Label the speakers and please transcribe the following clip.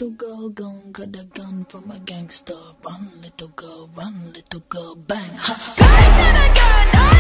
Speaker 1: little girl, gon' got a gun from a gangster. Run, little girl, bang. Say that again.